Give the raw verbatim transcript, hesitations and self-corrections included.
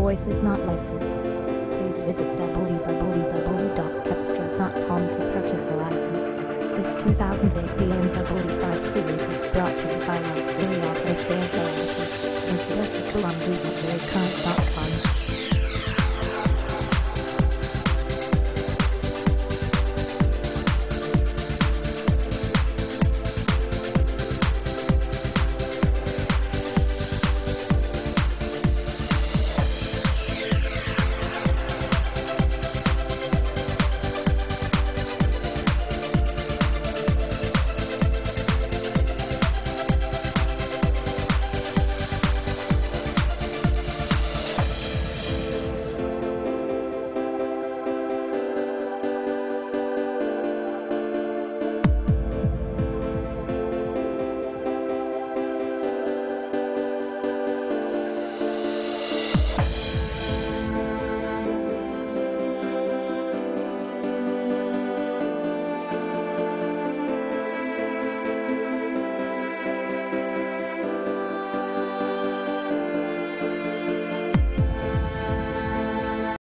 voice is not licensed. Please visit w w w dot webster dot com to purchase a license. This two thousand eight B M W five Series is brought to you